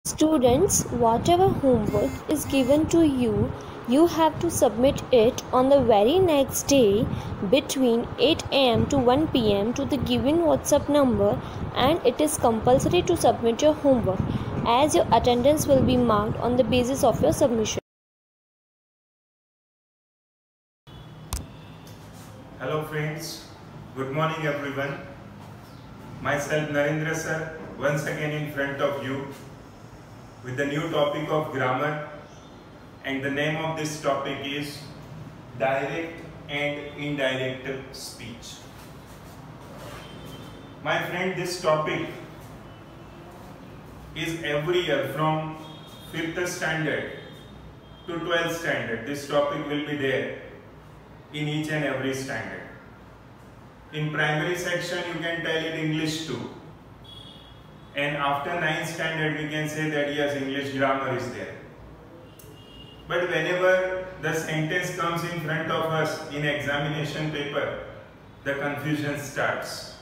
Students, whatever homework is given to you, you have to submit it on the very next day between 8 am to 1 pm to the given WhatsApp number, and it is compulsory to submit your homework as your attendance will be marked on the basis of your submission. Hello friends, good morning everyone. Myself Narendra sir once again in front of you with the new topic of grammar, and the name of this topic is direct and indirect speech. My friend, this topic is every year from 5th standard to 12th standard. This topic will be there in each and every standard. In primary section you can tell it English too, and after 9th standard we can say that yes, English grammar is there. But whenever the sentence comes in front of us in examination paper, the confusion starts.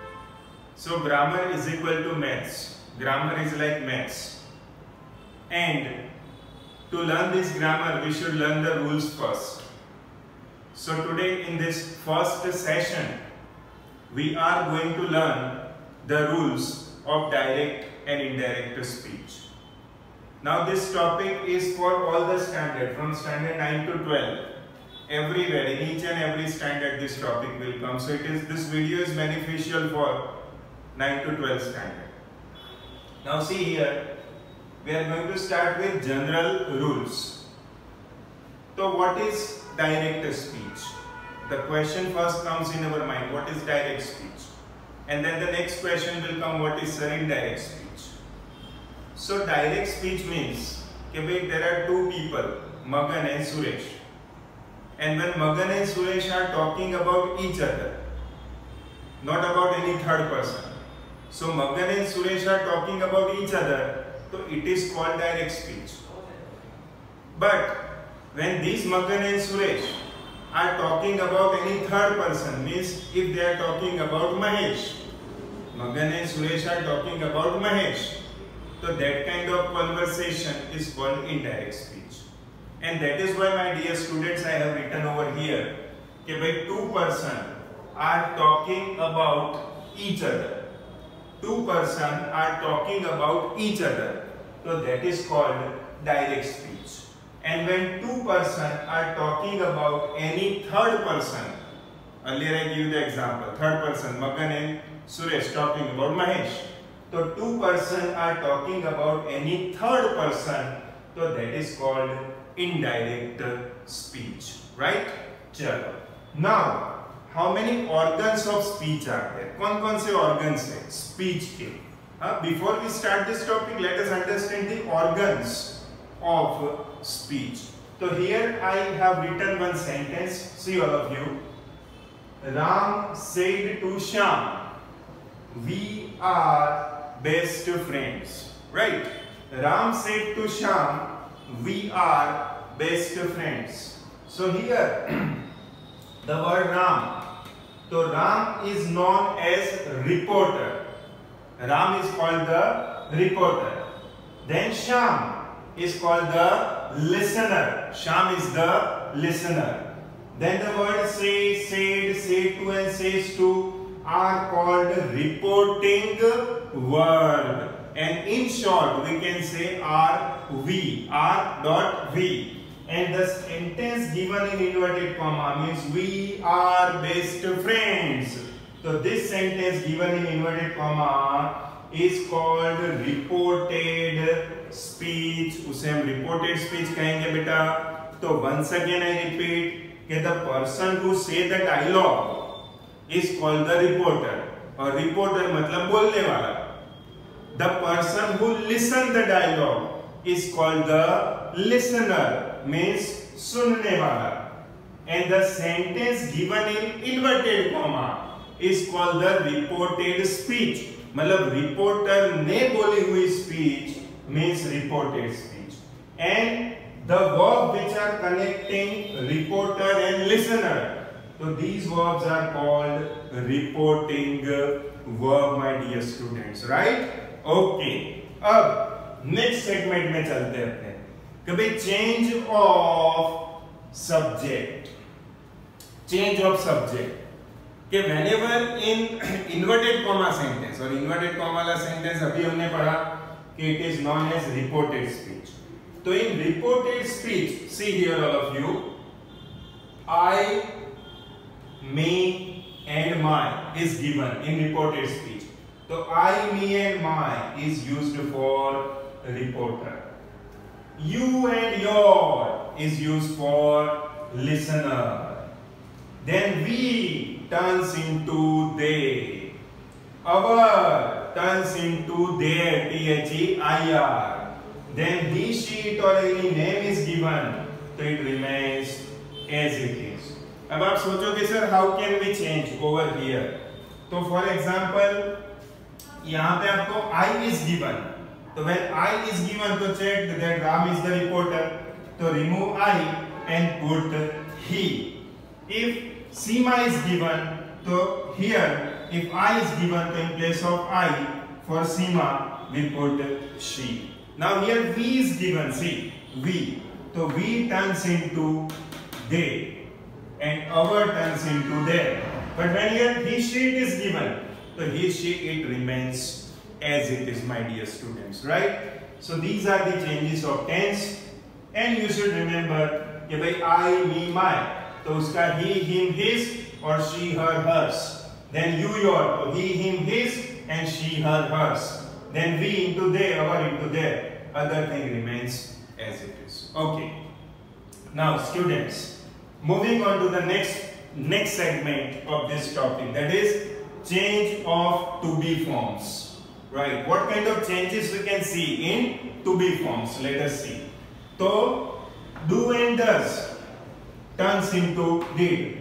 So grammar is equal to maths. Grammar is like maths, and to learn this grammar we should learn the rules first. So today in this first session we are going to learn the rules of direct and indirect speech. Now this topic is for all the standard from standard 9 to 12. Everywhere in each and every standard this topic will come. So this video is beneficial for 9 to 12 standard. Now see here, we are going to start with general rules. So what is direct speech? The question first comes in our mind, what is direct speech? And then the next question will come, what is indirect speech? So direct speech means that there are two people, Magan and Suresh. And when Magan and Suresh are talking about each other, not about any third person. So Magan and Suresh are talking about each other, so it is called direct speech. But when these Magan and Suresh are talking about any third person, means if they are talking about Mahesh, Magan and Suresh are talking about Mahesh, so that kind of conversation is called indirect speech. And that is why, my dear students, I have written over here that two persons are talking about each other. Two persons are talking about each other, so that is called direct speech. And when two persons are talking about any third person, earlier I gave you the example, third person, Magan and Suresh talking about Mahesh. So two persons are talking about any third person, so that is called indirect speech, right? Chalo. Now, how many organs of speech are there? कौन-कौन से organs हैं speech के? Before we start this topic, let us understand the organs of speech. So here I have written one sentence. See all of you. Ram said to Shyam, we are best friends. Right? Ram said to Shyam, we are best friends. So here the word Ram. So Ram is known as reporter. Ram is called the reporter. Then Shyam is called the listener. Shyam is the listener. Then the word say, said, say to and says to are called reporting verb. And in short we can say are we. Are dot we. And the sentence given in inverted comma means we are best friends. So this sentence given in inverted comma is called reported speech. उसे हम reported speech कहेंगे बेटा. तो once again I repeat that the person who say the dialogue is called the reporter. और reporter मतलब बोलने वाला. The person who listen the dialogue is called the listener, means सुनने वाला. And the sentence given in inverted comma is called the reported speech. मतलब reporter ने बोली हुई speech means reported speech. And the verb which are connecting reporter and listener, so these verbs are called reporting verb, my dear students, right? Okay. अब next segment में चलते हैं कि भाई change of subject. Change of subject कि whenever in inverted comma sentence, और inverted comma वाला sentence अभी हमने पढ़ा कि it is known as reported speech. तो in reported speech, see here all of you, I, me and my is given in reported speech. So I, me and my is used for reporter. You and your is used for listener. Then we turns into they. Our turns into their, T-H-E-I-R. Then he, she, it or any name is given, so it remains as it is. अब आप सोचोगे sir how can we change over here? तो for example यहाँ पे आपको I is given, तो when I is given तो check that Ram is the reporter, तो remove I and put he. If Seema is given, तो here if I is given, तो in place of I for Seema we put she. Now here we is given, see we, तो we turns into they and our turns into their. But when here he, she, it is given, so he, she, it remains as it is, my dear students, right? So these are the changes of tense, and you should remember कि भाई I, me, my, तो उसका he, him, his और she, her, hers. Then you, your, तो he, him, his and she, her, hers. Then we into they, our into their. Other thing remains as it is. Okay. Now students, moving on to the next segment of this topic, that is change of to be forms. Right? What kind of changes we can see in to be forms? Let us see. So do and does turns into did.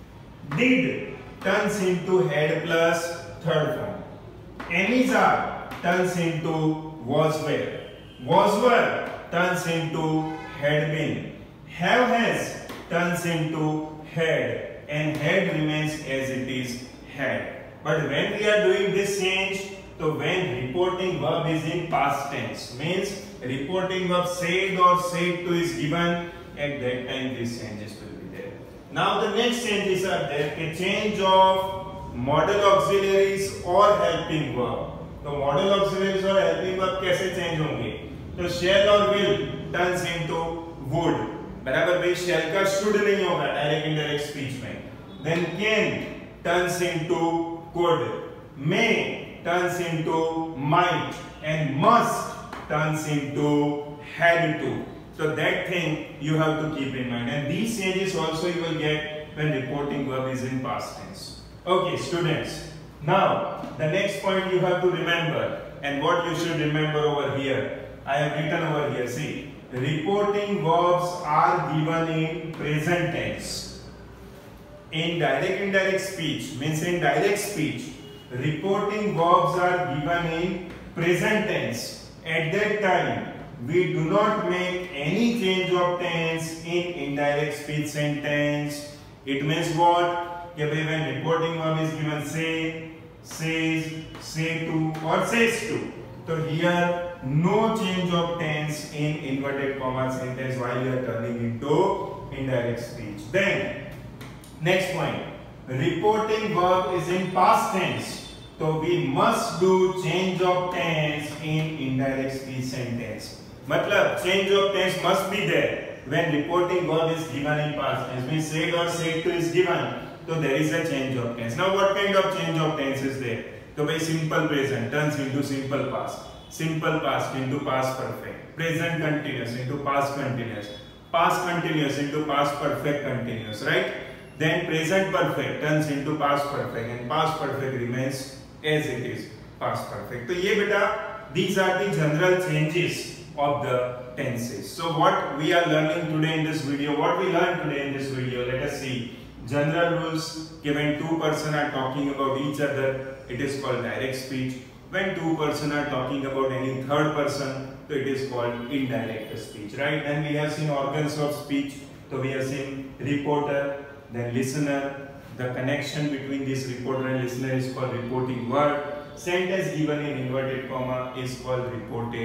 Did turns into had plus third form. Am is are turns into was were. Was were turns into had been. Have has turns into had, and had remains as it is, had. But when we are doing this change, so when reporting verb is in past tense, means reporting verb said or said to is given, at that time these changes will be there. Now the next changes are there, a change of modal auxiliaries or helping verb. तो modal auxiliaries और helping verb कैसे change होंगे? तो shall और will turns into would. बराबर भाई shall का should नहीं होगा डायरेक्ट इनडायरेक्ट स्पीच में. Then can turns into could, may turns into might, and must turns into had to. So that thing you have to keep in mind, and these changes also you will get when reporting verb is in past tense. Okay students, now the next point you have to remember, and what you should remember over here, I have written over here, see. Reporting verbs are given in present tense. In direct indirect speech, means in direct speech, reporting verbs are given in present tense. At that time, we do not make any change of tense in indirect speech sentence. It means what? When reporting verb is given say, says, say to or says to. So here no change of tense in inverted comma sentence while you are turning into indirect speech. Then next point, reporting verb is in past tense, so we must do change of tense in indirect speech sentence. मतलब change of tense must be there when reporting verb is given in past tense, means said or said to is given, so there is a change of tense. Now what kind of change of tense is there? So by simple present turns into simple past, simple past into past perfect, present continuous into past continuous into past perfect continuous, right? Then present perfect turns into past perfect, and past perfect remains as it is, past perfect. So ये बेटा, these are the general changes of the tenses. So what we are learning today in this video, what we learned today in this video, let us see. General rules, when two persons are talking about each other, it is called direct speech. When two persons are talking about any third person, so it is called indirect speech, right? Then we have seen organs of speech. So we have seen reporter, then listener. The connection between this reporter and listener is called reporting word. Sentence given in inverted comma is called reported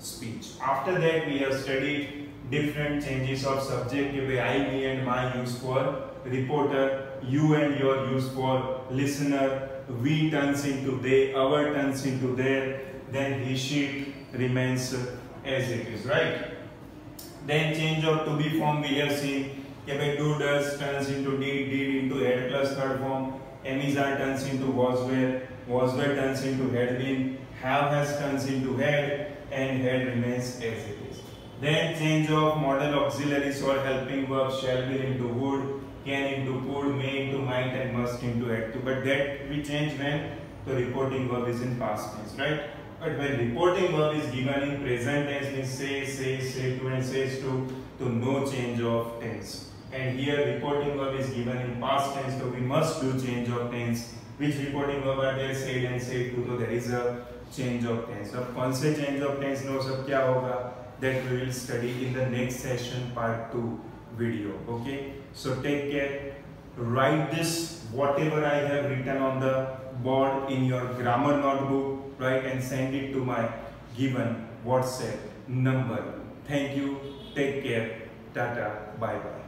speech. After that we have studied different changes of subject. I, me and my use for reporter, you and your use for listener, we turns into they, our turns into their, then he, she remains as it is, right? Then change of to be form we have seen. Do, does turns into did into had plus third form. Amazon turns into was were turns into had been, have has turns into had, and had remains as it is. Then change of modal auxiliaries or helping verbs, shall be into would, can into could, may into might, and must into had to. But that we change when the reporting verb is in past tense, right? But when reporting verb is given in present tense, means say to, and says to no change of tense. And here reporting verb is given in past tense, so we must do change of tense. Which reporting verb are there? Said and said to, so there is a change of tense. अब कौन से change of tense no सब क्या होगा? That we will study in the next session part 2 video. Okay, so take care. Write this whatever I have written on the board in your grammar notebook, right, and send it to my given WhatsApp number. Thank you. Take care. Tata. Bye bye.